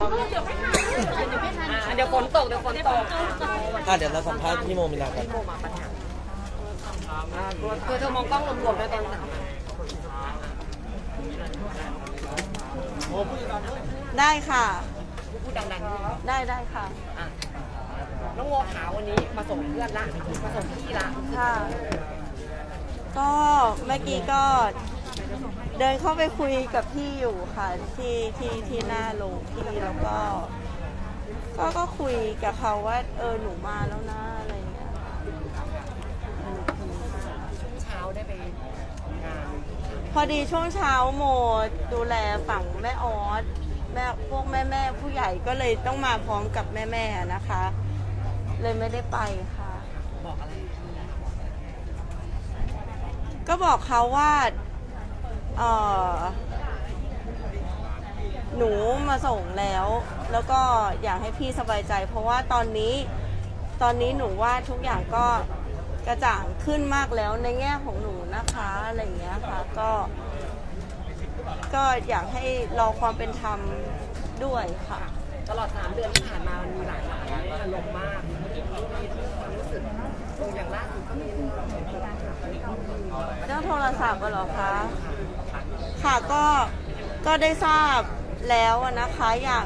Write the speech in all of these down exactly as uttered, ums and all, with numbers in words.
เดี๋ยวฝนตกเดี๋ยวฝนตกอ่ะเดี๋ยวเราสัมภาษณ์พี่โมมินากันคือเธอมองกล้องรวมๆแล้วตอนสามได้ค่ะพูดดังๆได้ได้ค่ะน้องโมขาววันนี้มาส่งเพื่อนละมาส่งพี่ละค่ะก็เมื่อกี้ก็เดินเข้าไปคุยกับพี่อยู่ค่ะที่ที่ที่หน้าโรงพี่แล้วก็ก็ก็คุยกับเขาว่าเออหนูมาแล้วนะอะไรเงี้ยเช้าได้ไปงานพอดีช่วงเช้าโมดูแลฝั่งแม่ออสแม่พวกแม่แม่ผู้ใหญ่ก็เลยต้องมาพร้อมกับแม่แม่นะคะเลยไม่ได้ไปค่ะบอกอะไรก็บอกเขาว่าเออหนูมาส่งแล้วแล้วก็อยากให้พี่สบายใจเพราะว่าตอนนี้ตอนนี้หนูว่าทุกอย่างก็กระจ่างขึ้นมากแล้วในแง่ของหนูนะคะอะไรอย่างเงี้ยค่ะก็ก็อยากให้รอความเป็นธรรมด้วยค่ะตลอดสามเดือนที่ผ่านมามันมีหลายหลายอารมณ์มากมีความรู้สึกอย่างล่าสุดก็มีเรื่องโทรศัพท์เหรอคะค่ะก็ก็ได้ทราบแล้วนะคะอย่าง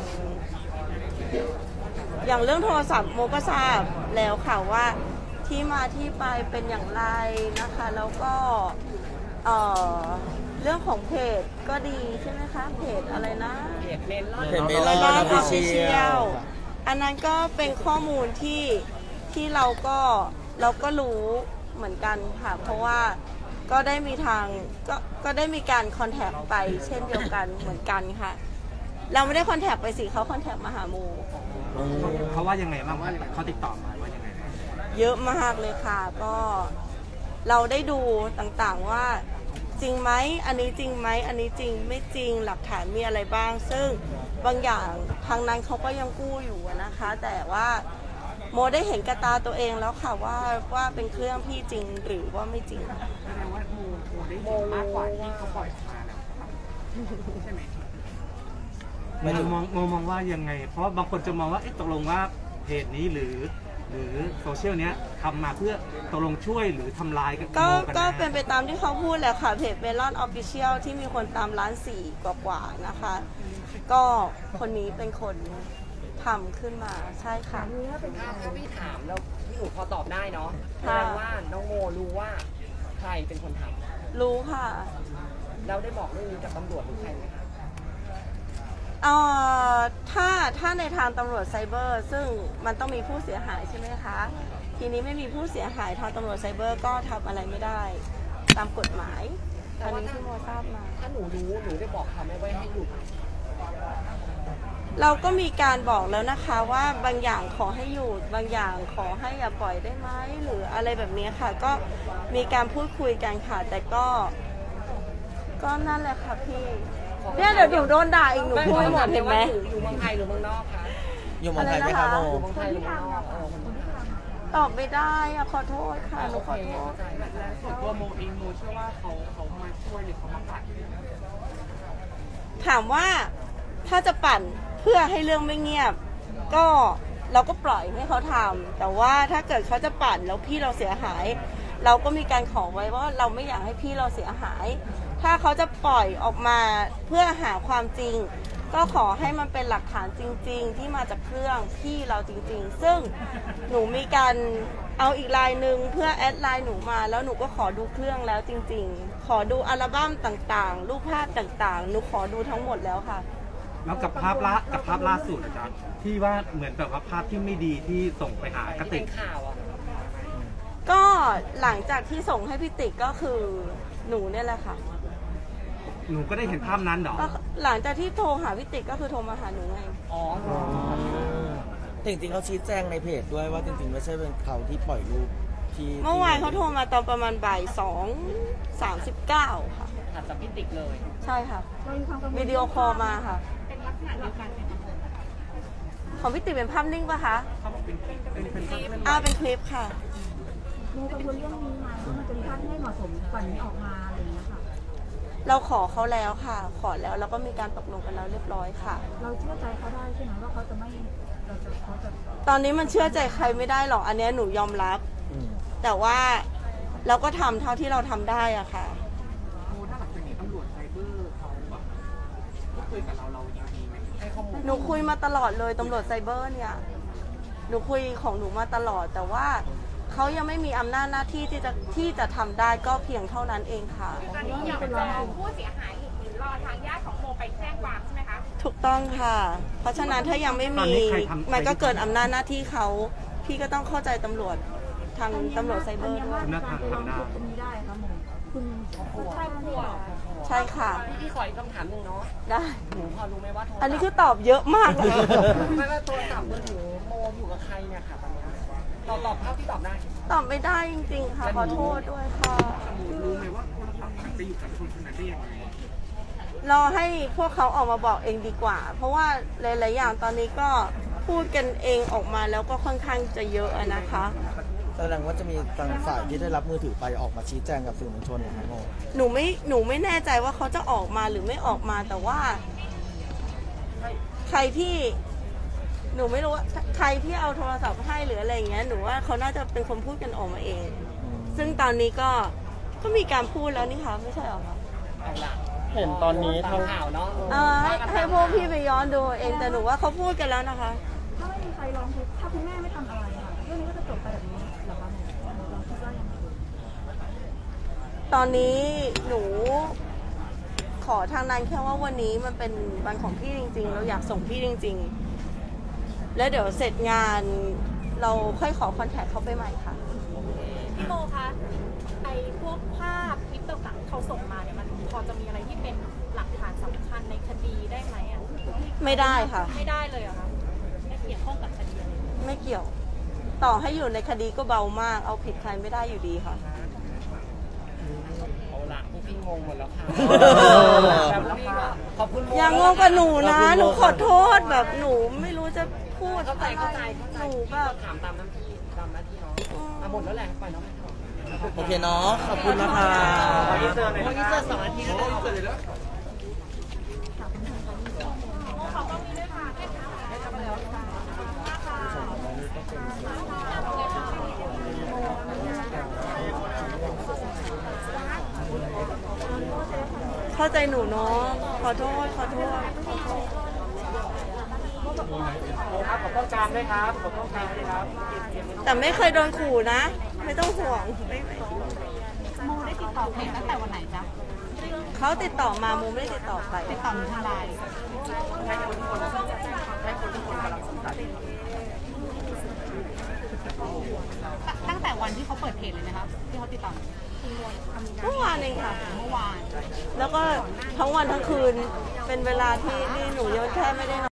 อย่างเรื่องโทรศัพท์โมก็ทราบแล้วค่ะว่าที่มาที่ไปเป็นอย่างไรนะคะแล้วก็เอ่อเรื่องของเพจก็ดีใช่ไหมคะเพจอะไรนะเพจเมลอนเพจเมลอนออฟฟิเชียลอันนั้นก็เป็นข้อมูลที่ที่เราก็เราก็รู้เหมือนกันค่ะเพราะว่าก็ได้มีทางก็ก็ได้มีการคอนแทคไปเช่นเดียวกันเหมือนกันค่ะเราไม่ได้คอนแทคไปสิเขาคอนแทคมาหาโมเขาว่ายังไงบ้างว่าเขาติดต่อมาว่ายังไงเยอะมากเลยค่ะก็เราได้ดูต่างๆว่าจริงไหมอันนี้จริงไหมอันนี้จริงไม่จริงหลักฐานมีอะไรบ้างซึ่งบางอย่างทางนั้นเขาก็ยังกู้อยู่นะคะแต่ว่าโมได้เห็นกระตาตัวเองแล้วค่ะว่าว่าเป็นเครื่องพี่จริงหรือว่าไม่จริงแสดงว่าโมโมได้เห็นมากกว่าที่เขาปล่อยมาแล้วใช่ไหมโมมองโมมองว่ายังไงเพราะบางคนจะมองว่าตกลงว่าเพจนี้หรือหรือโซเชียลเนี้ยทำมาเพื่อตกลงช่วยหรือทำลายกันก็ก็เป็นไปตามที่เขาพูดแหละค่ะเพจเมลอนออฟฟิเชียลที่มีคนตามล้านสี่กว่าๆนะคะก็คนนี้เป็นคนทำขึ้นมาใช่ค่ะถ้าพี่ถามแล้วพี่หนูพอตอบได้เนาะแสดงว่าน้องโมรู้ว่าใครเป็นคนทำรู้ค่ะแล้วได้บอกเรื่องนี้กับตำรวจหรือใครไหมคะเอ่อถ้าถ้าในทางตำรวจไซเบอร์ซึ่งมันต้องมีผู้เสียหายใช่ไหมคะทีนี้ไม่มีผู้เสียหายทางตำรวจไซเบอร์ก็ทำอะไรไม่ได้ตามกฎหมายตอนนี้ที่โมทราบมาถ้าหนูรู้หนูได้บอกเขาไหมว่าให้หยุดเราก็มีการบอกแล้วนะคะว่าบางอย่างขอให้หยุดบางอย่างขอให้อย่าปล่อยได้ไหมหรืออะไรแบบนี้ค่ะก็มีการพูดคุยกันค่ะแต่ก็ก็นั่นแหละค่ะพี่เนี่ยเดี๋ยวหนูโดนด่าอีกหนูพูดหมดเห็นไหมอยู่เมืองไทยหรือเมืองนอกคะอยู่เมืองไทยไหมคะโมเมืองไทยหรือเมืองนอกตอบไม่ได้อะขอโทษค่ะหนูขอโทษส่วนตัวโมเองโมเชื่อว่าเขาเขามาช่วยหรือเขามาปัดถามว่าถ้าจะปั่นเพื่อให้เรื่องไม่เงียบก็เราก็ปล่อยให้เขาทำแต่ว่าถ้าเกิดเขาจะปั่นแล้วพี่เราเสียหายเราก็มีการขอไว้ว่าเราไม่อยากให้พี่เราเสียหายถ้าเขาจะปล่อยออกมาเพื่อหาความจริงก็ขอให้มันเป็นหลักฐานจริงๆที่มาจากเครื่องพี่เราจริงๆซึ่งหนูมีการเอาอีกลายหนึ่งเพื่อแอดไลน์หนูมาแล้วหนูก็ขอดูเครื่องแล้วจริงๆขอดูอัลบั้มต่างๆรูปภาพต่างๆหนูขอดูทั้งหมดแล้วค่ะแล้วกับภาพละกับภาพล่าสุดอาจารย์ที่ว่าเหมือนแบบว่าภาพที่ไม่ดีที่ส่งไปหากติกข่าวอ่ะก็หลังจากที่ส่งให้พี่ติ๊กก็คือหนูเนี่ยแหละค่ะหนูก็ได้เห็นภาพนั้นหรอหลังจากที่โทรหาพี่ติ๊กก็คือโทรมาหาหนูไงอ๋อจริงๆเขาชี้แจงในเพจด้วยว่าจริงๆไม่ใช่เป็นเขาที่ปล่อยรูปที่เมื่อวานเขาโทรมาตอนประมาณบ่ายสองสามสิบเก้าค่ะถัดจากพี่ติ๊กเลยใช่ค่ะวิดีโอคอลมาค่ะเป็นลักษณะเดียวกันของพี่ติ๊กเป็นภาพนิ่งป่ะคะอ่าเป็นคลิปค่ะโมกังวลเรื่องนี้ไหมว่ามันจะมีภาพที่ไม่เหมาะสมก่อนนี้ออกมาอะไรอย่างเงี้ยค่ะเราขอเขาแล้วค่ะ ขอแล้วแล้วก็มีการตกลงกันแล้วเรียบร้อยค่ะเราเชื่อใจเขาได้ใช่ไหมว่าเขาจะไม่เราจะเขาจะตอนนี้มันเชื่อใจใครไม่ได้หรอกอันเนี้ยหนูยอมรับอืมแต่ว่าเราก็ทำเท่าที่เราทำได้อะค่ะโมถ้าหลังจากนี้ตำรวจไซเบอร์เขาแบบพูดคุยกับเราเรายังดีไหมให้ข้อมูลหนูคุยมาตลอดเลยตำรวจไซเบอร์เนี่ย หนูคุยของหนูมาตลอด แต่ว่าเขายังไม่มีอำนาจหน้าที่ที่จะที่จะทำได้ก็เพียงเท่านั้นเองค่ะตอนนี้ยังรอผู้เสียหายหรือรอทางญาติของโมไปแจ้งความใช่ไหมคะถูกต้องค่ะ เพราะฉะนั้นถ้ายังไม่มีมันก็เกิดอำนาจหน้าที่เขาพี่ก็ต้องเข้าใจตำรวจทางตำรวจไซเบอร์ด้วยในการไปร้องทุกข์ตรงนี้ได้คะโมคุณครอบครัวใช่ค่ะพี่พี่ขออีกคำถามหนึ่งเนาะได้หนูพอรู้ไหมว่าโทรศัพท์อันนี้คือตอบเยอะมากเลยไม่ไม่โทรศัพท์มือถือโมอยู่กับใครเนี่ยค่ะตอนเนี้ยตอบตอบเท่าที่ตอบได้ตอบไม่ได้จริงๆค่ะ ขอโทษด้วยค่ะรู้ไหมว่าโทรศัพท์มันไปอยู่กับคนคนนั้นได้ยังไงรอให้พวกเขาออกมาบอกเองดีกว่า เพราะว่าหลายๆอย่างตอนนี้ก็พูดกันเองออกมาแล้วก็ค่อนข้างจะเยอะอะนะคะแสดงว่าจะมีทางฝ่ายที่ได้รับมือถือไปออกมาชี้แจงกับสื่อมวลชนหรือไม่โมหนูไม่หนูไม่แน่ใจว่าเขาจะออกมาหรือไม่ออกมาแต่ว่า ใครที่ หนูไม่รู้ว่าใครที่เอาโทรศัพท์ให้หรืออะไรอย่างเงี้ยหนูว่าเขาน่าจะเป็นคนพูดกันออกมาเอง ซึ่งตอนนี้ก็ก็มีการพูดแล้วนี่คะไม่ใช่หรอคะเอาล่ะเห็นตอนนี้ตามข่าวเนาะเออให้ให้พวกพี่ไปย้อนดูเองแต่หนูว่าเขาพูดกันแล้วนะคะถ้าไม่มีใครร้องทุกข์ถ้าคุณแม่ไม่ทำอะไรค่ะเรื่องนี้ก็จะจบไปแบบนี้เหรอคะโมเราคิดว่ายังไงตอนนี้หนูขอทางนั้นแค่ว่าวันนี้มันเป็นวันของพี่จริงๆ เราอยากส่งพี่จริงๆ แล้วเดี๋ยวเสร็จงานเราค่อยขอคอนแทคเขาไปใหม่ค่ะพี่โมคะไอพวกภาพคลิปต่างๆที่เขาส่งมาเนี่ยมันพอจะมีอะไรที่เป็นหลักฐานสำคัญในคดีได้ไหมอ่ะไม่ได้ค่ะไม่ได้เลยเหรอคะไม่เกี่ยวข้องกับคดีอะไรไม่เกี่ยว ต่อให้อยู่ในคดีก็เบามาก เอาผิดใครไม่ได้อยู่ดีค่ะเอาล่ะพวกพี่งงหมดแล้วค่ะอแต่พวกพี่ก็ขอบคุณโมอย่างงงกับหนูนะ หนูขอโทษแบบหนูไม่รู้จะพูดเข้าใจอะไรเข้าใจเข้าใจหนูพี่แบก็บถามตามหน้าที่ตามหน้าที่เนาะอ่ะหมดแล้วแหละไปเนาะโอเคเนาะ ขอบคุณนะคะขออินเสิร์ตหน่อยขออินเสิร์ตสองนาทีก็ได้อินเสิร์ตเลยเนาะเข้าใจหนูเนาะ ขอโทษ ขอโทษครับขอต้องการด้วยครับขอต้องการด้วยครับแต่ไม่เคยโดนขู่นะ ไม่ต้องห่วงไม่ไม่โมได้ติดต่อเพจตั้งแต่วันไหนจ๊ะเขาติดต่อมาโมไม่ได้ติดต่อไปติดต่อทางไลน์ตั้งแต่วันที่เขาเปิดเพจเลยนะครับที่เขาติดต่อเมื่อวานเองค่ะเมื่อวานแล้วก็ทั้งวันทั้งคืนเป็นเวลาที่ที่หนูยังแค่ไม่ได้นอน